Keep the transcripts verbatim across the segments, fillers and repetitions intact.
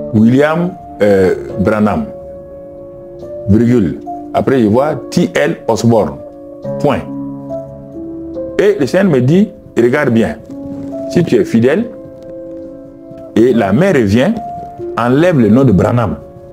William euh, Branham, virgule. Après, je vois T L Osborne, point. Et le Seigneur me dit, regarde bien, si tu es fidèle, et la main revient, enlève le nom de Branham.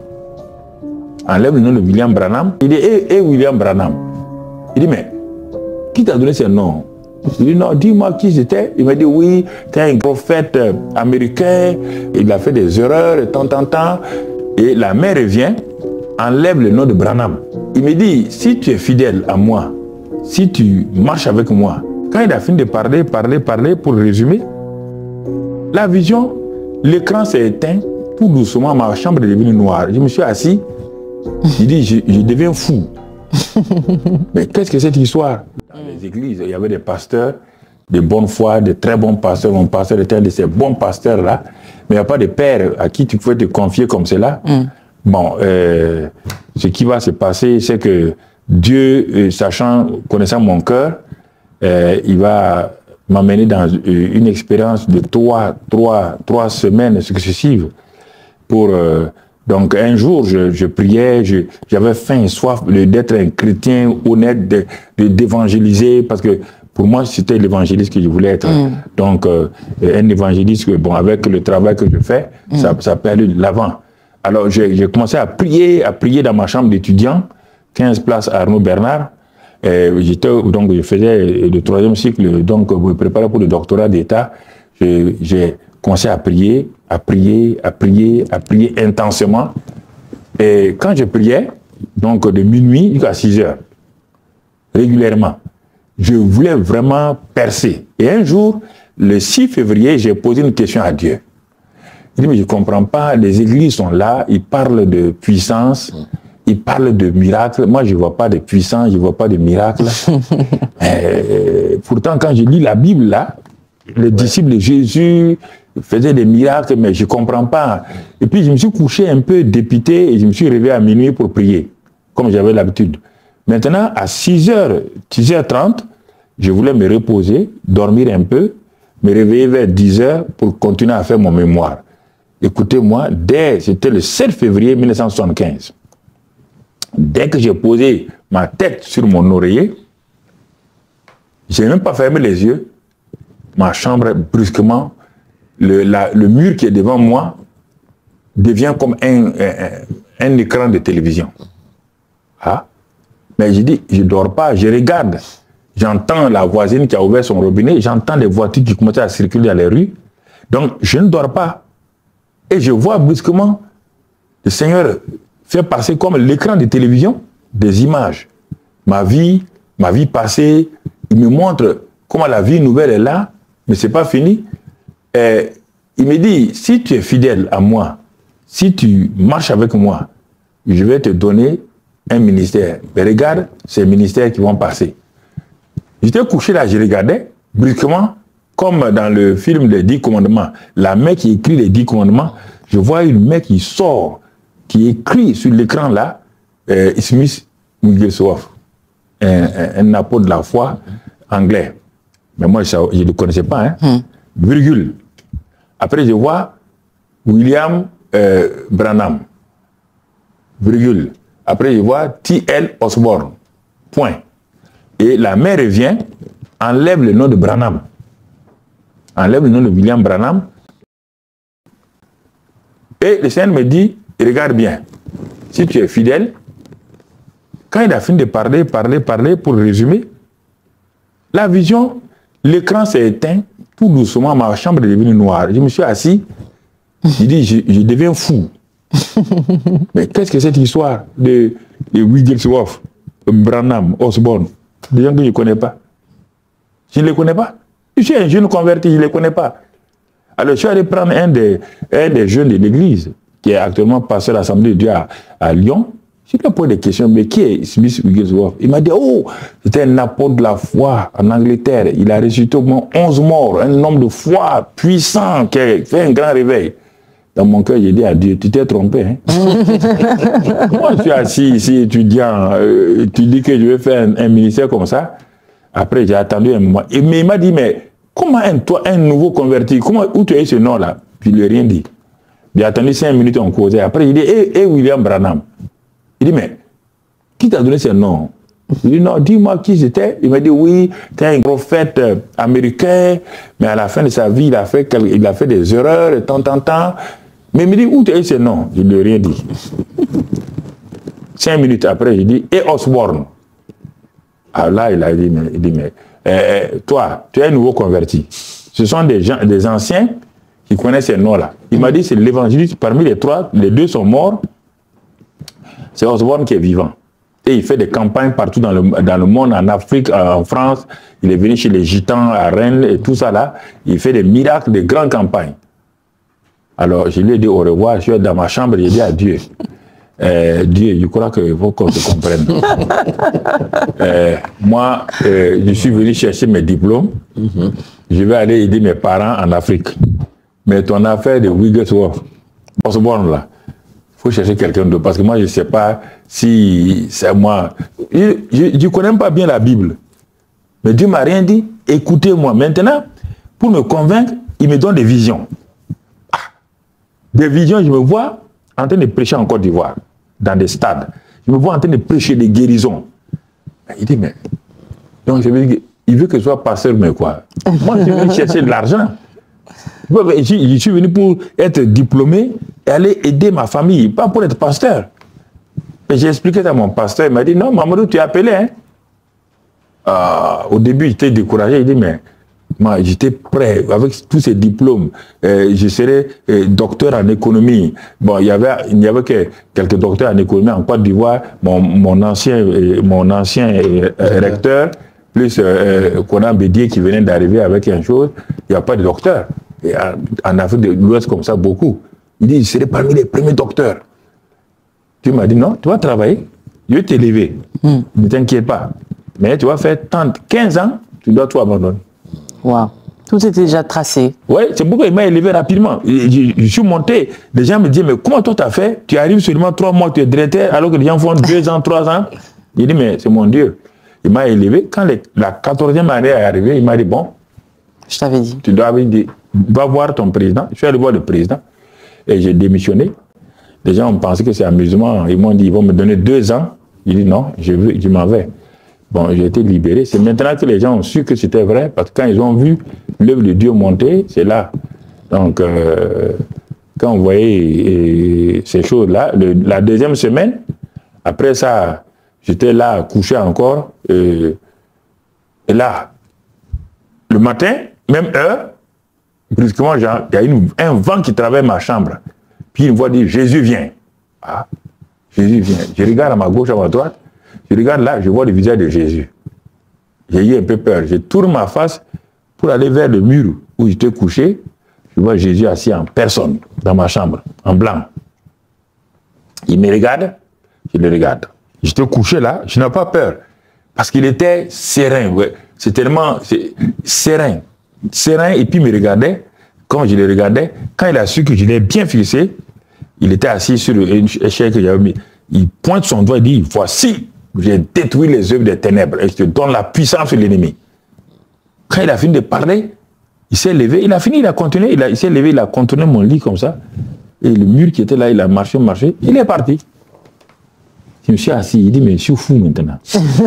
Enlève le nom de William Branham. Il dit, et, et William Branham. Il dit, mais, qui t'a donné ce nom? Il dit, non, dis-moi qui c'était. Il m'a dit, oui, tu es un prophète américain, il a fait des erreurs de temps en temps. Et la main revient, enlève le nom de Branham. Il me dit, si tu es fidèle à moi, si tu marches avec moi, quand il a fini de parler, parler, parler, pour résumer, la vision, l'écran s'est éteint, tout doucement, ma chambre est devenue noire. Je me suis assis, je dis, je, je deviens fou. Mais qu'est-ce que cette histoire? Dans les églises, il y avait des pasteurs, de bonne foi, de très bons pasteurs. Mon pasteur était un de ces bons pasteurs-là. Mais il n'y a pas de père à qui tu pouvais te confier comme cela. Mm. Bon, euh, ce qui va se passer, c'est que Dieu, euh, sachant, connaissant mon cœur, euh, il va m'amener dans euh, une expérience de trois, trois, trois semaines successives pour... Euh, Donc un jour, je, je priais, j'avais faim et soif d'être un chrétien honnête, d'évangéliser, parce que pour moi, c'était l'évangéliste que je voulais être. Mm. Donc euh, un évangéliste, bon, avec le travail que je fais, mm. ça, ça peut aller de l'avant. Alors j'ai commencé à prier, à prier dans ma chambre d'étudiant, quinze places à Arnaud Bernard. J'étais, donc je faisais le troisième cycle, donc je me préparais pour le doctorat d'État. J'ai commencé à prier, à prier, à prier, à prier intensément. Et quand je priais, donc de minuit jusqu'à six heures, régulièrement, je voulais vraiment percer. Et un jour, le six février, j'ai posé une question à Dieu. Il dit, mais je ne comprends pas, les églises sont là, ils parlent de puissance, ils parlent de miracles. Moi, je ne vois pas de puissance, je ne vois pas de miracles. Et pourtant, quand je lis la Bible, là, les ouais. disciples de Jésus faisaient des miracles, mais je ne comprends pas. Et puis, je me suis couché un peu dépité et je me suis réveillé à minuit pour prier, comme j'avais l'habitude. Maintenant, à six heures, six heures trente, je voulais me reposer, dormir un peu, me réveiller vers dix heures pour continuer à faire mon mémoire. Écoutez-moi, dès, c'était le sept février mille neuf cent soixante-quinze, dès que j'ai posé ma tête sur mon oreiller, je n'ai même pas fermé les yeux, ma chambre, brusquement, le, la, le mur qui est devant moi devient comme un, un, un écran de télévision. Ah. Mais je dis, je ne dors pas, je regarde. J'entends la voisine qui a ouvert son robinet, j'entends les voitures qui commencent à circuler dans les rues. Donc, je ne dors pas. Et je vois brusquement le Seigneur fait passer comme l'écran de télévision des images. Ma vie, ma vie passée, il me montre comment la vie nouvelle est là, mais ce n'est pas fini. Et il me dit, si tu es fidèle à moi, si tu marches avec moi, je vais te donner un ministère. Mais regarde ces ministères qui vont passer. J'étais couché là, je regardais, brusquement, comme dans le film des dix commandements, la main qui écrit les dix commandements, je vois une main qui sort, qui écrit sur l'écran là, euh, Smith Wigglesworth, un, un, un apôtre de la foi anglais. Mais moi, je ne le connaissais pas, hein. Hmm. Virgule. Après, je vois William euh, Branham, virgule. Après, je vois T L Osborne, point. Et la main revient, enlève le nom de Branham. Enlève le nom de William Branham. Et le Seigneur me dit, regarde bien, si tu es fidèle, quand il a fini de parler, parler, parler, pour résumer, la vision, l'écran s'est éteint, tout doucement, ma chambre est devenue noire. Je me suis assis, je dis, je, je deviens fou. Mais qu'est-ce que cette histoire de, de Wigglesworth, Branham, Osborne, des gens que je ne connais pas? Je ne les connais pas. Je suis un jeune converti, je ne les connais pas. Alors je suis allé prendre un des, un des jeunes de l'église, qui est actuellement pasteur de l'Assemblée de Dieu à, à Lyon. Je lui ai posé des questions, mais qui est Smith Wigglesworth? Il m'a dit, oh, c'était un apôtre de la foi en Angleterre. Il a ressuscité au moins onze morts, un homme de foi puissant qui a fait un grand réveil. Dans mon cœur, j'ai dit à Dieu, tu t'es trompé. Hein? Moi, je suis assis ici, étudiant, euh, tu dis que je vais faire un, un ministère comme ça. Après, j'ai attendu un moment. Et, mais il m'a dit, mais comment un, toi, un nouveau converti, comment, où tu as eu ce nom-là? Je ne lui ai rien dit. J'ai attendu cinq minutes, on causait. Après, il dit, hé, hey, hey, William Branham. Il dit, mais, qui t'a donné ce nom? Il dit, non, dis-moi qui j'étais. Il m'a dit, oui, tu es un prophète euh, américain, mais à la fin de sa vie, il a fait, il a fait des erreurs, de temps en temps. Mais il me dit, où tu as eu ce nom? Je ne lui ai rien dit. Cinq minutes après, il dit, et Osborne. Alors là, il a dit, mais, il dit, mais euh, toi, tu es un nouveau converti. Ce sont des gens, des anciens qui connaissent ces noms-là. Il m'a dit, c'est l'évangéliste, parmi les trois, les deux sont morts. C'est Osborne qui est vivant. Et il fait des campagnes partout dans le, dans le monde, en Afrique, en France. Il est venu chez les Gitans, à Rennes, et tout ça là. Il fait des miracles, des grandes campagnes. Alors, je lui ai dit au revoir, je suis dans ma chambre, j'ai dit à Dieu. Euh, Dieu, je crois qu'il faut qu'on se comprenne. euh, moi, euh, je suis venu chercher mes diplômes. Mm-hmm. Je vais aller aider mes parents en Afrique. Mais ton affaire de Wigglesworth, Osborne là, il faut chercher quelqu'un d'autre. Parce que moi, je ne sais pas si c'est moi. Je ne connais pas bien la Bible. Mais Dieu ne m'a rien dit. Écoutez-moi. Maintenant, pour me convaincre, il me donne des visions. Ah, des visions, je me vois en train de prêcher en Côte d'Ivoire, dans des stades. Je me vois en train de prêcher des guérisons. Il dit, mais... Donc, je me dis, il veut que je sois pasteur, mais quoi? Moi, je veux chercher de l'argent. Je, je suis venu pour être diplômé et aller aider ma famille, pas pour être pasteur. Et j'ai expliqué à mon pasteur, il m'a dit, non, Mamadou, tu es appelé. Hein? Euh, au début, j'étais découragé. Il dit, mais moi, j'étais prêt, avec tous ces diplômes. Euh, je serais euh, docteur en économie. Bon, il y avait, il n'y avait que quelques docteurs en économie en Côte d'Ivoire. Mon, mon ancien, euh, mon ancien euh, euh, recteur, plus euh, Conan Bédier qui venait d'arriver avec une chose, il n'y a pas de docteur. Et en Afrique de l'Ouest, comme ça, beaucoup. Il dit, je serai parmi les premiers docteurs. Tu m'as dit, non, tu vas travailler, je vais t'élever. Mm. Ne t'inquiète pas. Mais tu vas faire trente, quinze ans, tu dois tout abandonner. Wow. Tout était déjà tracé. Oui, c'est pourquoi il m'a élevé rapidement. Je, je, je suis monté, les gens me disaient, mais comment toi tu as fait? Tu arrives seulement trois mois, tu es directeur, alors que les gens font deux ans, trois ans. Il dit, mais c'est mon Dieu. Il m'a élevé. Quand les, la quatorzième année est arrivée, il m'a dit, bon, je t'avais dit. Tu dois dire, va voir ton président. Je suis allé voir le président et j'ai démissionné. Les gens ont pensé que c'est amusement. Ils m'ont dit, ils vont me donner deux ans. J'ai dit, non, je, veux, je m'en vais. Bon, j'ai été libéré. C'est maintenant que les gens ont su que c'était vrai, parce que quand ils ont vu l'œuvre de Dieu monter, c'est là. Donc, euh, quand on voyait et, ces choses-là, la deuxième semaine, après ça, j'étais là, couché encore. Et, et là, le matin, même heure, brusquement, il y a une, un vent qui traverse ma chambre. Puis une voix dit, Jésus vient. Ah, Jésus vient. Je regarde à ma gauche, à ma droite. Je regarde là, je vois le visage de Jésus. J'ai eu un peu peur. Je tourne ma face pour aller vers le mur où j'étais couché. Je vois Jésus assis en personne dans ma chambre, en blanc. Il me regarde, je le regarde. J'étais couché là, je n'ai pas peur. Parce qu'il était serein. Ouais. C'est tellement serein. Serein, et puis il me regardait. Quand je le regardais, quand il a su que je l'ai bien fixé, il était assis sur une échelle que j'avais mis. Il pointe son doigt et dit, voici, j'ai détruit les œuvres des ténèbres et je te donne la puissance sur l'ennemi. Quand il a fini de parler, il s'est levé, il a fini, il a continué, il, il s'est levé, il a contourné mon lit comme ça. Et le mur qui était là, il a marché, marché, il est parti. Je me suis assis, il dit, mais je suis fou maintenant.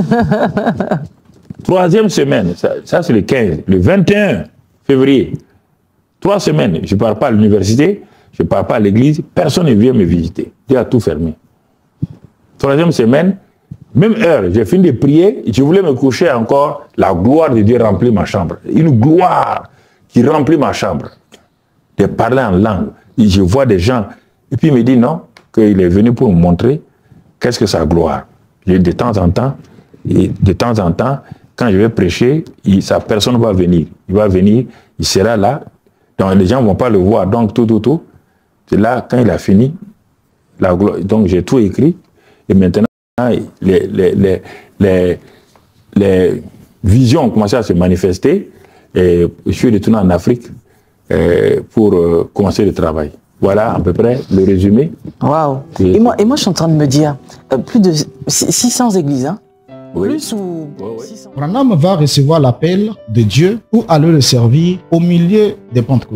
Troisième semaine, ça, ça c'est le quinze, le vingt et un février. Trois semaines, je ne pars pas à l'université, je ne pars pas à l'église, personne ne vient me visiter. Dieu a tout fermé. Troisième semaine, même heure, j'ai fini de prier, je voulais me coucher encore, la gloire de Dieu remplit ma chambre. Une gloire qui remplit ma chambre. De parler en langue. Et je vois des gens, et puis il me dit non, qu'il est venu pour me montrer qu'est-ce que sa gloire. Et de temps en temps, et de temps en temps, quand je vais prêcher, il, sa personne va venir. Il va venir, il sera là, donc les gens ne vont pas le voir, donc tout, tout, tout. C'est là, quand il a fini, la gloire, donc j'ai tout écrit, et maintenant, les, les, les, les, les visions ont commencé à se manifester, et je suis retourné en Afrique euh, pour euh, commencer le travail. Voilà à peu près le résumé. Waouh. Et, et, moi, et moi, je suis en train de me dire, euh, plus de six cents églises, hein? Oui. Plus ou... Oui, oui. six cents... Branham va recevoir l'appel de Dieu pour aller le servir au milieu des pentecôtistes.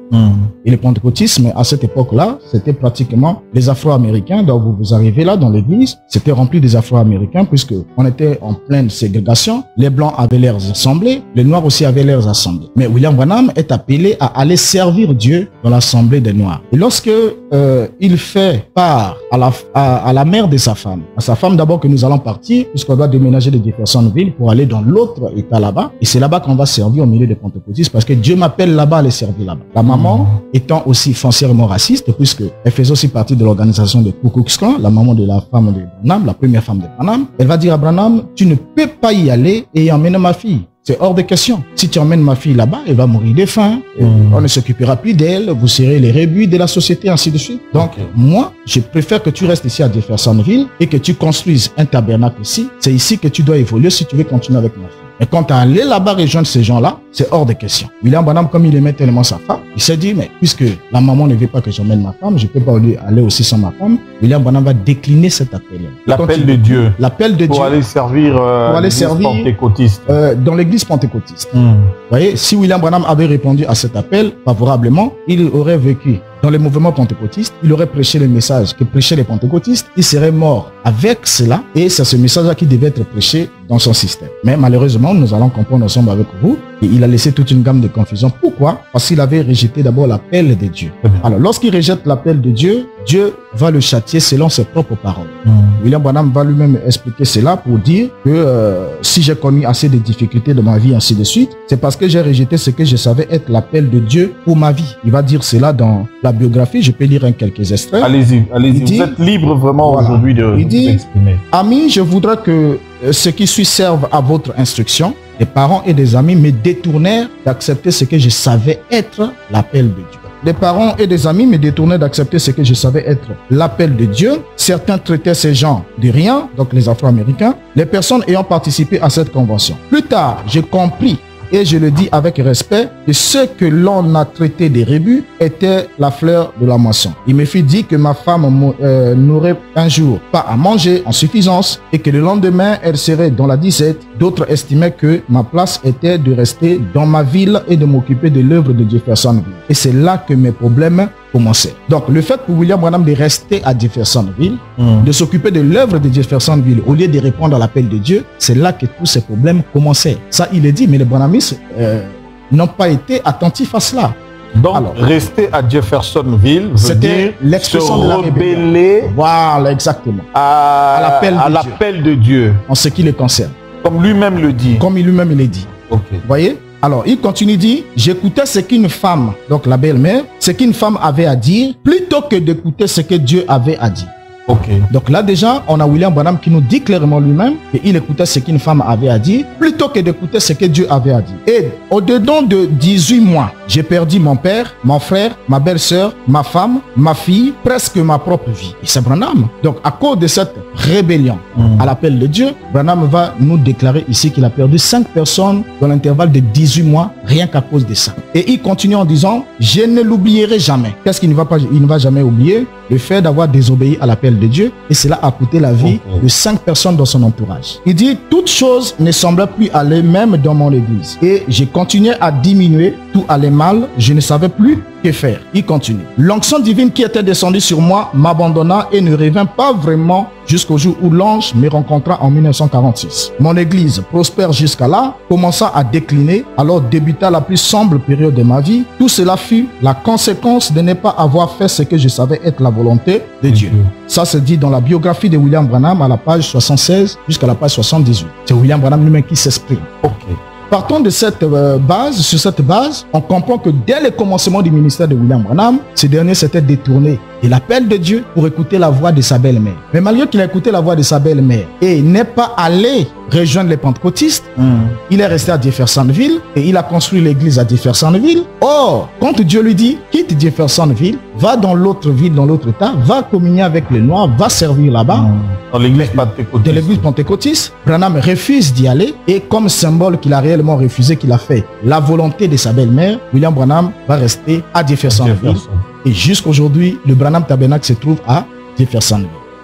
Mmh. Et le pentecôtisme, à cette époque-là, c'était pratiquement les Afro-Américains. Donc vous, vous arrivez là dans l'église, c'était rempli des Afro-Américains puisque on était en pleine ségrégation. Les Blancs avaient leurs assemblées, les Noirs aussi avaient leurs assemblées. Mais William Branham est appelé à aller servir Dieu dans l'assemblée des Noirs. Et lorsque euh, il fait part à la, à, à la mère de sa femme, à sa femme d'abord que nous allons partir, puisqu'on doit déménager de Jeffersonville pour aller dans l'autre état là-bas. Et c'est là-bas qu'on va servir au milieu des pentecôtistes parce que Dieu m'appelle là-bas à les servir là-bas. La maman étant aussi foncièrement raciste, puisque elle faisait aussi partie de l'organisation de Ku Klux Klan, la maman de la femme de Branham, la première femme de Branham, elle va dire à Branham, tu ne peux pas y aller et emmène ma fille. C'est hors de question. Si tu emmènes ma fille là-bas, elle va mourir de faim. Mmh. On ne s'occupera plus d'elle. Vous serez les rebuts de la société, ainsi de suite. Donc, okay. moi, je préfère que tu restes ici à Jeffersonville et que tu construises un tabernacle ici. C'est ici que tu dois évoluer si tu veux continuer avec ma fille. Mais quand tu es allé là-bas rejoindre ces gens-là, c'est hors de question. William Branham, comme il aimait tellement sa femme, il s'est dit, mais puisque la maman ne veut pas que j'emmène ma femme, je ne peux pas aller aussi sans ma femme. William Branham va décliner cet appel. L'appel de Dieu. L'appel de pour Dieu. Aller servir, euh, pour aller servir pentecôtiste. Euh, dans l'église pentecôtiste. Mm. Vous voyez, si William Branham avait répondu à cet appel favorablement, il aurait vécu dans les mouvements pentecôtistes, il aurait prêché le message que prêchaient les pentecôtistes, il serait mort avec cela et c'est ce message-là qui devait être prêché dans son système. Mais malheureusement, nous allons comprendre ensemble avec vous qu'il a laissé toute une gamme de confusion. Pourquoi? Parce qu'il avait rejeté d'abord l'appel de Dieu. Alors, lorsqu'il rejette l'appel de Dieu, Dieu va le châtier selon ses propres paroles. Mmh. William Branham va lui-même expliquer cela pour dire que euh, si j'ai connu assez de difficultés de ma vie, ainsi de suite, c'est parce que j'ai rejeté ce que je savais être l'appel de Dieu pour ma vie. Il va dire cela dans la biographie. Je peux lire un quelques extraits. Allez-y, allez-y. Vous dit, êtes libre vraiment voilà, aujourd'hui de vous exprimer. Amis, je voudrais que euh, ce qui suit serve à votre instruction. Des parents et des amis me détournèrent d'accepter ce que je savais être l'appel de Dieu. Des parents et des amis me détournaient d'accepter ce que je savais être l'appel de Dieu. Certains traitaient ces gens de rien, donc les Afro-Américains, les personnes ayant participé à cette convention. Plus tard, j'ai compris, et je le dis avec respect, que ce que l'on a traité des rebuts était la fleur de la moisson. Il me fut dit que ma femme euh, n'aurait un jour pas à manger en suffisance et que le lendemain, elle serait dans la disette. D'autres estimaient que ma place était de rester dans ma ville et de m'occuper de l'œuvre de Jeffersonville. Et c'est là que mes problèmes commençaient. Donc, le fait pour William Branham de rester à Jeffersonville, mmh. de s'occuper de l'œuvre de Jeffersonville au lieu de répondre à l'appel de Dieu, c'est là que tous ces problèmes commençaient. Ça, il est dit, mais les Branhamistes euh, n'ont pas été attentifs à cela. Donc, alors, rester à Jeffersonville veut dire l'expression se de la rebeller. Voilà, exactement. À, à l'appel de, de Dieu. En ce qui le concerne. Comme lui-même le dit. Comme lui-même le dit. Ok. Vous voyez? Alors, il continue, dit, j'écoutais ce qu'une femme, donc la belle-mère, ce qu'une femme avait à dire, plutôt que d'écouter ce que Dieu avait à dire. Ok. Donc là déjà, on a William Branham qui nous dit clairement lui-même qu'il écoutait ce qu'une femme avait à dire, plutôt que d'écouter ce que Dieu avait à dire. Et au-dedans de dix-huit mois, j'ai perdu mon père, mon frère, ma belle-sœur, ma femme, ma fille, presque ma propre vie. Et c'est Branham. Donc à cause de cette rébellion mmh. à l'appel de Dieu, Branham va nous déclarer ici qu'il a perdu cinq personnes dans l'intervalle de dix-huit mois, rien qu'à cause de ça. Et il continue en disant, je ne l'oublierai jamais. Qu'est-ce qu'il ne va pas, il ne va jamais oublier? Le fait d'avoir désobéi à l'appel de Dieu, et cela a coûté la vie okay. de cinq personnes dans son entourage. Il dit, toute chose ne semblait plus aller même dans mon église. Et j'ai continué à diminuer, tout allait mal, je ne savais plus que faire. Il continue. L'onction divine qui était descendue sur moi m'abandonna et ne revint pas vraiment jusqu'au jour où l'ange me rencontra en mille neuf cent quarante-six. Mon église, prospère jusqu'à là, commença à décliner, alors débuta la plus sombre période de ma vie. Tout cela fut la conséquence de ne pas avoir fait ce que je savais être la volonté de Dieu. Ça se dit dans la biographie de William Branham à la page soixante-seize jusqu'à la page soixante-dix-huit. C'est William Branham lui-même qui s'exprime. Ok. Partons de cette euh, base, sur cette base, on comprend que dès le commencement du ministère de William Branham, ce dernier s'était détourné de l'appel de Dieu pour écouter la voix de sa belle-mère. Mais malgré qu'il a écouté la voix de sa belle-mère et n'est pas allé rejoindre les pentecôtistes, mm. il est resté à Jeffersonville et il a construit l'église à Jeffersonville. Or, quand Dieu lui dit, quitte Jeffersonville, va dans l'autre ville, dans l'autre état, va communier avec les Noirs, va servir là-bas. Mm. Dans l'église pentecôtiste. De l'église pentecôtiste, Branham refuse d'y aller et comme symbole qu'il a réellement refusé, qu'il a fait la volonté de sa belle-mère, William Branham va rester à Jeffersonville. Jefferson. Et jusqu'aujourd'hui, le Branham Tabernacle se trouve à Jeffersonville.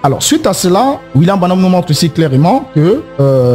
Alors, suite à cela, William Branham nous montre ici clairement que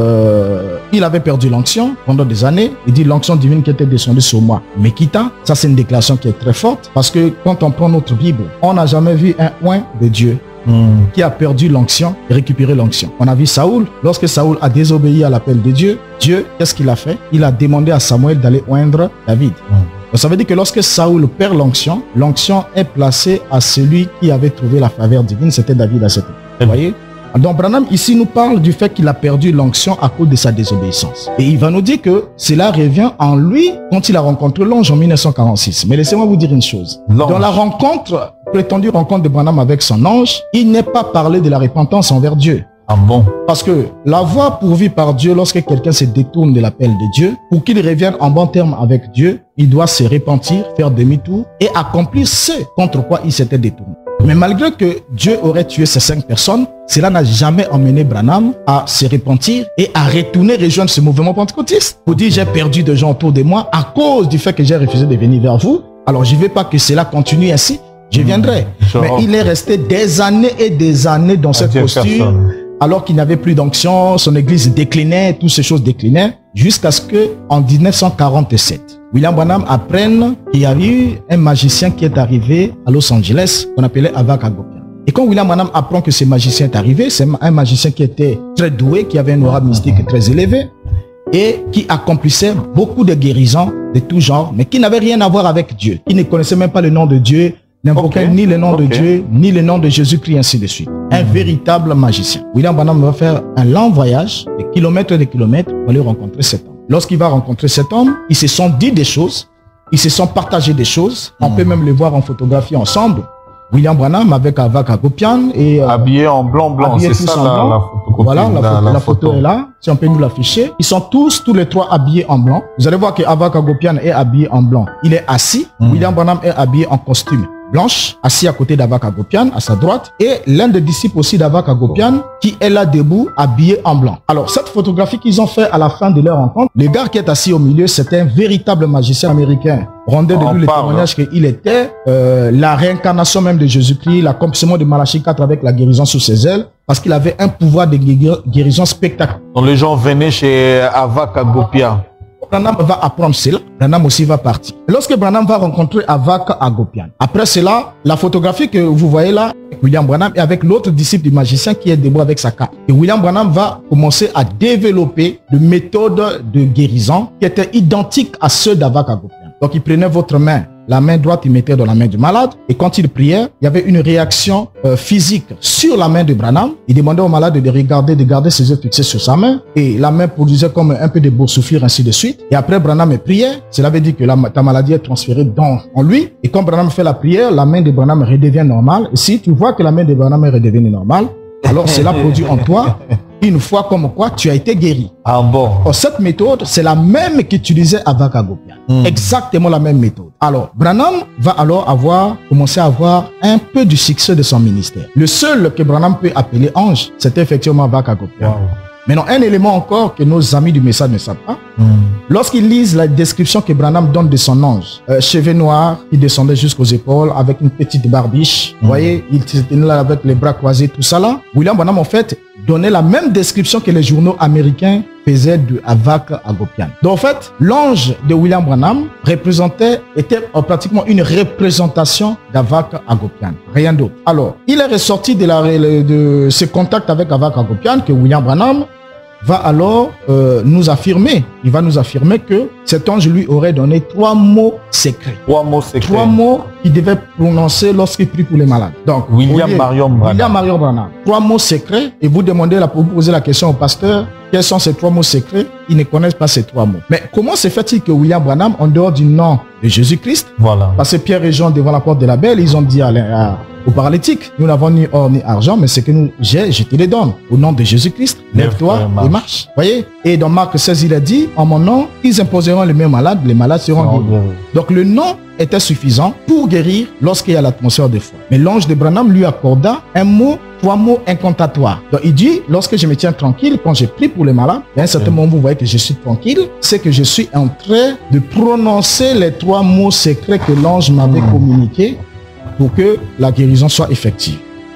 euh, il avait perdu l'onction pendant des années. Il dit l'onction divine qui était descendue sur moi me quitta. Ça, c'est une déclaration qui est très forte parce que quand on prend notre Bible, on n'a jamais vu un oint de Dieu Mm. qui a perdu l'onction et récupéré l'onction. On a vu Saoul, lorsque Saoul a désobéi à l'appel de Dieu, Dieu, qu'est-ce qu'il a fait? Il a demandé à Samuel d'aller oindre David. Mm. Donc ça veut dire que lorsque Saoul perd l'onction, l'onction est placée à celui qui avait trouvé la faveur divine, c'était David à cette époque. Mm. Vous voyez? Donc Branham ici nous parle du fait qu'il a perdu l'onction à cause de sa désobéissance. Et il va nous dire que cela revient en lui quand il a rencontré l'ange en mille neuf cent quarante-six. Mais laissez-moi vous dire une chose. Dans la rencontre, prétendue rencontre de Branham avec son ange, il n'est pas parlé de la repentance envers Dieu. Ah bon? Parce que la voie pourvue par Dieu, lorsque quelqu'un se détourne de l'appel de Dieu, pour qu'il revienne en bon terme avec Dieu, il doit se repentir, faire demi-tour et accomplir ce contre quoi il s'était détourné. Mais malgré que Dieu aurait tué ces cinq personnes, cela n'a jamais emmené Branham à se repentir et à retourner rejoindre ce mouvement pentecôtiste. Pour dire j'ai perdu des gens autour de moi à cause du fait que j'ai refusé de venir vers vous. Alors je ne veux pas que cela continue ainsi. Je viendrai. Mmh, Mais il est resté des années et des années dans cette posture. Personne. Alors qu'il n'avait plus d'onction, son église déclinait, toutes ces choses déclinaient, jusqu'à ce que, en mille neuf cent quarante-sept, William Branham apprenne qu'il y a eu un magicien qui est arrivé à Los Angeles, qu'on appelait Avak Hagopian. Et quand William Branham apprend que ce magicien est arrivé, c'est un magicien qui était très doué, qui avait une aura mystique très élevée, et qui accomplissait beaucoup de guérisons de tout genre, mais qui n'avait rien à voir avec Dieu. Il ne connaissait même pas le nom de Dieu, n'invoquait okay. ni le nom okay. de Dieu, ni le nom de Jésus-Christ, ainsi de suite. Un mmh. véritable magicien. William Branham va faire un long voyage, de kilomètres et de kilomètres, pour aller rencontrer cet homme. Lorsqu'il va rencontrer cet homme, ils se sont dit des choses, ils se sont partagés des choses. Mmh. On peut même les voir en photographie ensemble. William Branham avec Avak Hagopian et euh, habillé en blanc blanc, c'est ça la, la photocopie. Voilà, la, la, la, la la photo, photo est là. Si on peut nous l'afficher, ils sont tous tous les trois habillés en blanc. Vous allez voir que Avak Hagopian est habillé en blanc. Il est assis. Mmh. William Branham est habillé en costume blanche, assis à côté d'Avak Hagopian, à sa droite, et l'un des disciples aussi d'Avak Hagopian, qui est là debout, habillé en blanc. Alors, cette photographie qu'ils ont fait à la fin de leur rencontre, le gars qui est assis au milieu, c'est un véritable magicien américain. Rendait de lui le témoignage qu'il était euh, la réincarnation même de Jésus-Christ, l'accomplissement de Malachie quatre avec la guérison sous ses ailes, parce qu'il avait un pouvoir de guérison spectaculaire. Donc les gens venaient chez Avak Hagopian. Branham va apprendre cela, Branham aussi va partir. Lorsque Branham va rencontrer Avak Hagopian, après cela, la photographie que vous voyez là, William Branham est avec l'autre disciple du magicien qui est debout avec sa cape. Et William Branham va commencer à développer des méthodes de guérison qui étaient identiques à ceux d'Avak Hagopian. Donc il prenait votre main, la main droite, il mettait dans la main du malade. Et quand il priait, il y avait une réaction euh, physique sur la main de Branham. Il demandait au malade de regarder, de garder ses yeux fixés sur sa main. Et la main produisait comme un peu de boursouflure, ainsi de suite. Et après, Branham priait. Cela veut dire que la, ta maladie est transférée dans, en lui. Et quand Branham fait la prière, la main de Branham redevient normale. Et si tu vois que la main de Branham est redevenue normale, alors cela produit en toi une fois comme quoi tu as été guéri. Ah bon? Or, cette méthode, c'est la même qu'utilisait Avak Hagopian. Mm. Exactement la même méthode. Alors, Branham va alors avoir, commencer à avoir un peu du succès de son ministère. Le seul que Branham peut appeler ange, c'était effectivement Avak Hagopian. Wow. Maintenant, un élément encore que nos amis du message ne savent pas, mm. lorsqu'ils lisent la description que Branham donne de son ange, euh, cheveux noirs, il descendait jusqu'aux épaules avec une petite barbiche, mm. vous voyez, il était là avec les bras croisés, tout ça là. William Branham, en fait, donnait la même description que les journaux américains faisaient de Avak Hagopian. Donc, en fait, l'ange de William Branham représentait, était pratiquement une représentation d'Avak Hagopian. Rien d'autre. Alors, il est ressorti de, la, de ce contact avec Avak Hagopian que William Branham va alors euh, nous affirmer, il va nous affirmer que cet ange lui aurait donné trois mots secrets. Trois mots secrets. Trois mots qu'il devait prononcer lorsqu'il prie pour les malades. Donc, William voyez, Marion Branham. William Marion Branham. Trois mots secrets et vous demandez, là, pour vous poser la question au pasteur, quels sont ces trois mots secrets? Ils ne connaissent pas ces trois mots. Mais comment se fait-il que William Branham, en dehors du nom de Jésus-Christ, voilà. parce que Pierre et Jean devant la porte de la Belle, ils ont dit à, à, aux paralytiques, nous n'avons ni or ni argent, mais ce que nous j'ai, je te les donne. Au nom de Jésus-Christ, lève-toi et marche. Voyez? Et dans Marc seize, il a dit, en mon nom, ils imposeront les mêmes malades, les malades seront guéris. Donc le nom était suffisant pour guérir lorsqu'il y a l'atmosphère de foi. Mais l'ange de Branham lui accorda un mot, trois mots incantatoires. Donc il dit, lorsque je me tiens tranquille, quand je prie pour les malades, à un certain moment vous voyez que je suis tranquille, c'est que je suis en train de prononcer les trois mots secrets que l'ange m'avait communiqués pour que la guérison soit effective.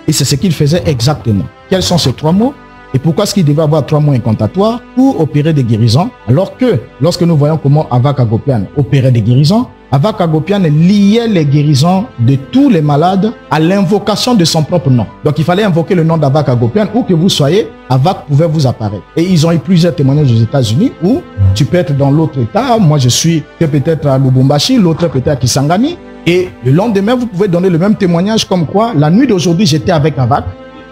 Et c'est ce qu'il faisait exactement. Quels sont ces trois mots? Et pourquoi est-ce qu'il devait avoir trois mots incantatoires pour opérer des guérisons? Alors que, lorsque nous voyons comment Avak Agopian opérait des guérisons, Avak Agopian liait les guérisons de tous les malades à l'invocation de son propre nom. Donc il fallait invoquer le nom d'Avak Agopian, où que vous soyez, Avak pouvait vous apparaître. Et ils ont eu plusieurs témoignages aux États-Unis où tu peux être dans l'autre état. Moi je suis peut-être à Lubumbashi, l'autre peut-être à Kisangani. Et le lendemain, vous pouvez donner le même témoignage comme quoi, la nuit d'aujourd'hui, j'étais avec Avak.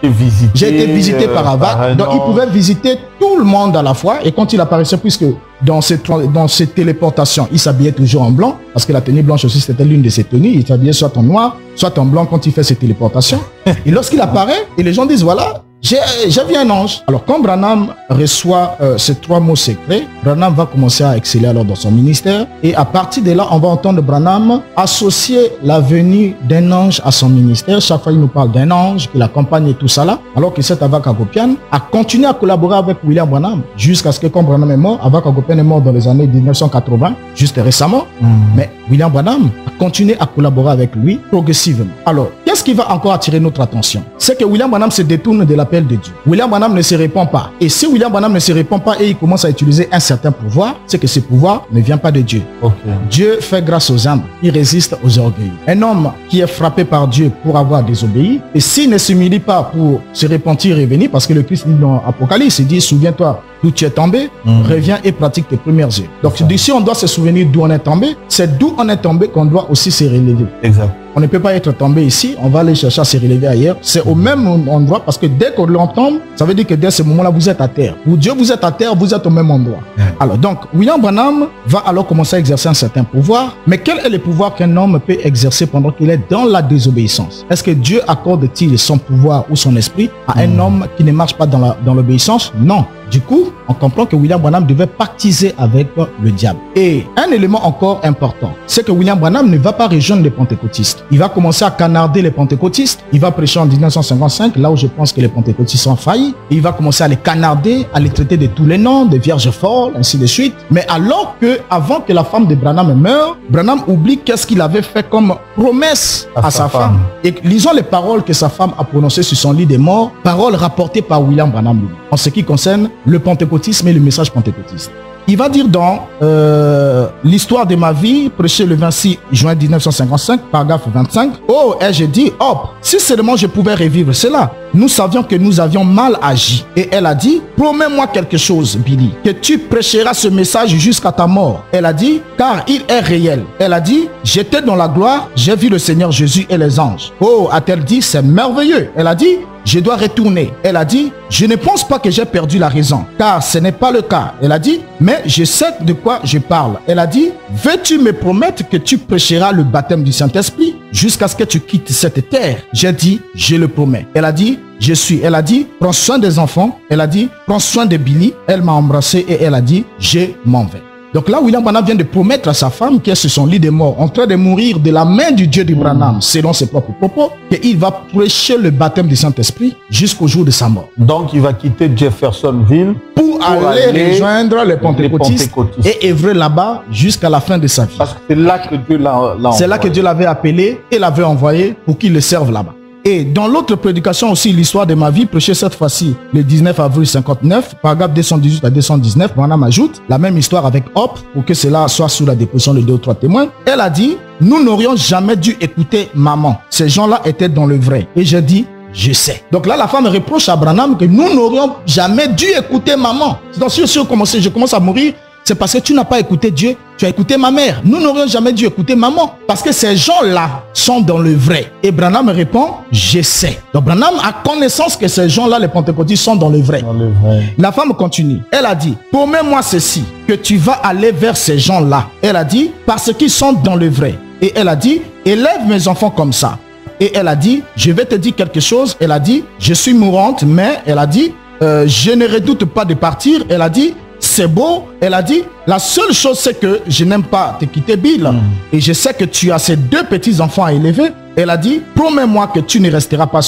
J'ai été visité euh, par Avak, par donc il pouvait visiter tout le monde à la fois. Et quand il apparaissait, puisque dans ces, dans ces téléportations, il s'habillait toujours en blanc, parce que la tenue blanche aussi, c'était l'une de ses tenues. Il s'habillait soit en noir, soit en blanc quand il fait ses téléportations. Et lorsqu'il apparaît, et les gens disent, voilà, j'ai vu un ange. Alors quand Branham reçoit euh, ces trois mots secrets, Branham va commencer à exceller alors dans son ministère. Et à partir de là, on va entendre Branham associer la venue d'un ange à son ministère. Chaque fois, il nous parle d'un ange qui l'accompagne et tout ça là. Alors que cet Avak Agopian a continué à collaborer avec William Branham jusqu'à ce que quand Branham est mort, Avak Agopian est mort dans les années mille neuf cent quatre-vingts, juste récemment. Mm. Mais William Branham a continué à collaborer avec lui progressivement. Alors, qu'est-ce qui va encore attirer notre attention? C'est que William Branham se détourne de l'appel de Dieu. William Branham ne se répand pas. Et si William Branham ne se répand pas et il commence à utiliser un certain pouvoir, c'est que ce pouvoir ne vient pas de Dieu. Okay. Dieu fait grâce aux humbles, il résiste aux orgueilleux. Un homme qui est frappé par Dieu pour avoir désobéi, et s'il ne s'humilie pas pour se repentir et venir, parce que le Christ dit dans l'Apocalypse, il dit, souviens-toi d'où tu es tombé, mmh. reviens et pratique tes premières œuvres. Donc d'ici on doit se souvenir d'où on est tombé, c'est d'où on est tombé qu'on doit aussi se relever. Exact. On ne peut pas être tombé ici, on va aller chercher à se relever ailleurs. C'est au même endroit parce que dès qu'on l'entend, ça veut dire que dès ce moment-là, vous êtes à terre. Pour Dieu, vous êtes à terre, vous êtes au même endroit. Mmh. Alors donc, William Branham va alors commencer à exercer un certain pouvoir. Mais quel est le pouvoir qu'un homme peut exercer pendant qu'il est dans la désobéissance? Est-ce que Dieu accorde-t-il son pouvoir ou son esprit à un mmh. homme qui ne marche pas dans la, dans l'obéissance? Non. Du coup, on comprend que William Branham devait pactiser avec le diable. Et un élément encore important, c'est que William Branham ne va pas rejoindre les pentecôtistes. Il va commencer à canarder les pentecôtistes. Il va prêcher en mille neuf cent cinquante-cinq, là où je pense que les pentecôtistes sont faillis. Et il va commencer à les canarder, à les traiter de tous les noms, de vierges folles, ainsi de suite. Mais alors que, avant que la femme de Branham meure, Branham oublie qu'est-ce qu'il avait fait comme promesse à, à sa, sa femme. femme. Et lisons les paroles que sa femme a prononcées sur son lit de mort, paroles rapportées par William Branham en ce qui concerne le pentecôtisme et le message pentecôtiste. Il va dire dans euh, l'histoire de ma vie, prêché le vingt-six juin mille neuf cent cinquante-cinq, paragraphe vingt-cinq. Oh, ai-je dit, hop, si seulement je pouvais revivre cela. Nous savions que nous avions mal agi. Et elle a dit, promets-moi quelque chose, Billy, que tu prêcheras ce message jusqu'à ta mort. Elle a dit, car il est réel. Elle a dit, j'étais dans la gloire, j'ai vu le Seigneur Jésus et les anges. Oh, a-t-elle dit, c'est merveilleux. Elle a dit, je dois retourner. Elle a dit, je ne pense pas que j'ai perdu la raison, car ce n'est pas le cas. Elle a dit, mais je sais de quoi je parle. Elle a dit, veux-tu me promettre que tu prêcheras le baptême du Saint-Esprit jusqu'à ce que tu quittes cette terre? J'ai dit, je le promets. Elle a dit, je suis. Elle a dit, prends soin des enfants. Elle a dit, prends soin de Billy. Elle m'a embrassé et elle a dit, je m'en vais. Donc là, William Branham vient de promettre à sa femme qui est sur son lit de mort, en train de mourir de la main du Dieu de Branham, selon ses propres propos, qu'il va prêcher le baptême du Saint-Esprit jusqu'au jour de sa mort. Donc il va quitter Jeffersonville pour, pour aller, aller rejoindre les pentecôtistes, les pentecôtistes et œuvrer là-bas jusqu'à la fin de sa vie. Parce que c'est là que Dieu l'a envoyé. C'est là que Dieu l'avait appelé et l'avait envoyé pour qu'il le serve là-bas. Et dans l'autre prédication aussi, l'histoire de ma vie, prêchée cette fois-ci le dix-neuf avril cinquante-neuf, paragraphe deux cent dix-huit à deux cent dix-neuf, Branham ajoute la même histoire avec Hop, pour que cela soit sous la déposition de deux ou trois témoins. Elle a dit, nous n'aurions jamais dû écouter maman. Ces gens-là étaient dans le vrai. Et j'ai dit, je sais. Donc là, la femme reproche à Branham que nous n'aurions jamais dû écouter maman. Donc si je commence, je commence à mourir, c'est parce que tu n'as pas écouté Dieu, tu as écouté ma mère. Nous n'aurions jamais dû écouter maman. Parce que ces gens-là sont dans le vrai. Et Branham répond, je sais. Donc Branham a connaissance que ces gens-là, les pentecôtistes, sont dans le vrai. Dans le vrai. La femme continue. Elle a dit, promets-moi ceci, que tu vas aller vers ces gens-là. Elle a dit, parce qu'ils sont dans le vrai. Et elle a dit, élève mes enfants comme ça. Et elle a dit, je vais te dire quelque chose. Elle a dit, je suis mourante, mais elle a dit, euh, je ne redoute pas de partir. Elle a dit, c'est beau. Elle a dit, la seule chose c'est que je n'aime pas te quitter, Bill. Mm. Et je sais que tu as ces deux petits enfants à élever. Elle a dit, promets-moi que tu ne resteras pas seul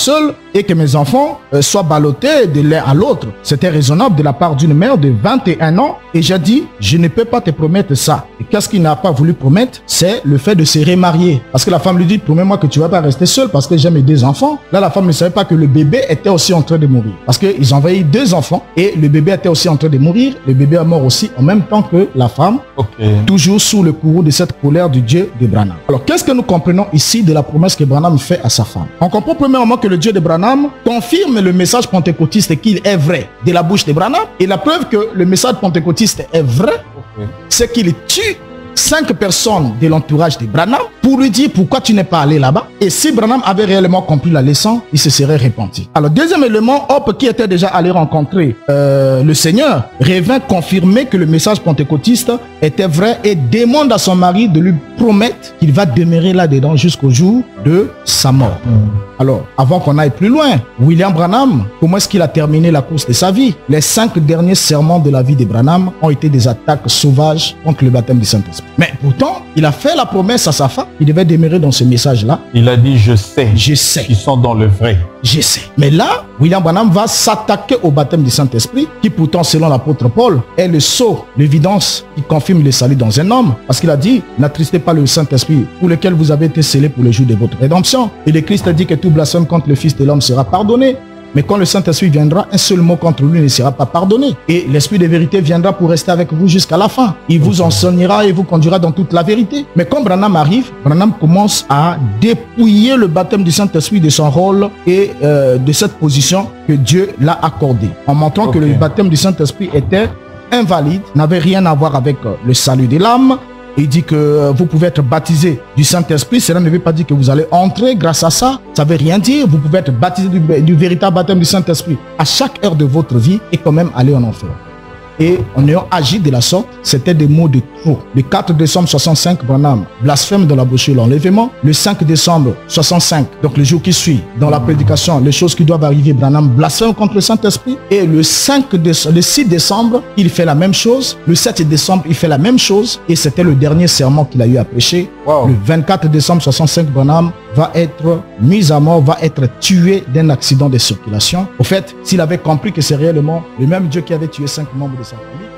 et que mes enfants euh, soient ballottés de l'un à l'autre. C'était raisonnable de la part d'une mère de vingt et un ans. Et j'ai dit, je ne peux pas te promettre ça. Et qu'est-ce qu'il n'a pas voulu promettre? C'est le fait de se remarier. Parce que la femme lui dit, promets-moi que tu ne vas pas rester seule parce que j'ai mes deux enfants. Là, la femme ne savait pas que le bébé était aussi en train de mourir. Parce qu'ils ont envoyé deux enfants et le bébé était aussi en train de mourir. Le bébé est mort aussi en même temps que la femme. Okay. Toujours sous le courroux de cette colère du Dieu de Branham. Alors, qu'est-ce que nous comprenons ici de la promesse que Branham fait à sa femme? On comprend premièrement que le Dieu de Branham confirme le message pentecôtiste qu'il est vrai de la bouche de Branham. Et la preuve que le message pentecôtiste est vrai, okay, c'est qu'il tue cinq personnes de l'entourage de Branham pour lui dire pourquoi tu n'es pas allé là-bas. Et si Branham avait réellement compris la leçon, il se serait repenti. Alors, deuxième élément, Hope, qui était déjà allé rencontrer euh, le Seigneur, revint confirmer que le message pentecôtiste était vrai et demande à son mari de lui promettre qu'il va demeurer là-dedans jusqu'au jour de sa mort. Mmh. Alors, avant qu'on aille plus loin, William Branham, comment est-ce qu'il a terminé la course de sa vie? Les cinq derniers sermons de la vie de Branham ont été des attaques sauvages contre le baptême du Saint-Esprit. Mais pourtant, il a fait la promesse à sa femme. Il devait demeurer dans ce message-là. Il a dit, je sais. Je sais. Ils sont dans le vrai. Je sais. Mais là, William Branham va s'attaquer au baptême du Saint-Esprit, qui pourtant, selon l'apôtre Paul, est le sceau, l'évidence qui confirme le salut dans un homme. Parce qu'il a dit, n'attristez pas le Saint-Esprit, pour lequel vous avez été scellés pour le jour de votre rédemption. Et le Christ a dit que tout blasphème contre le Fils de l'homme sera pardonné. Mais quand le Saint-Esprit viendra, un seul mot contre lui ne sera pas pardonné. Et l'Esprit de vérité viendra pour rester avec vous jusqu'à la fin. Il vous enseignera et vous conduira dans toute la vérité. Mais quand Branham arrive, Branham commence à dépouiller le baptême du Saint-Esprit de son rôle et euh, de cette position que Dieu l'a accordée. En montrant okay. que le baptême du Saint-Esprit était invalide, n'avait rien à voir avec euh, le salut de l'âme. Il dit que vous pouvez être baptisé du Saint-Esprit. Cela ne veut pas dire que vous allez entrer grâce à ça. Ça ne veut rien dire. Vous pouvez être baptisé du, du véritable baptême du Saint-Esprit à chaque heure de votre vie et quand même aller en enfer. Et en ayant agi de la sorte, c'était des mots de trop. Le quatre décembre soixante-cinq, Branham blasphème dans la brochure l'enlèvement. Le cinq décembre soixante-cinq, donc le jour qui suit, dans la prédication, les choses qui doivent arriver, Branham blasphème contre le Saint-Esprit. Et le, cinq décembre, le six décembre, il fait la même chose. Le sept décembre, il fait la même chose. Et c'était le dernier sermon qu'il a eu à prêcher. Wow. Le vingt-quatre décembre soixante-cinq, Branham va être mis à mort, va être tué d'un accident de circulation. Au fait, s'il avait compris que c'est réellement le même Dieu qui avait tué cinq membres de sa famille,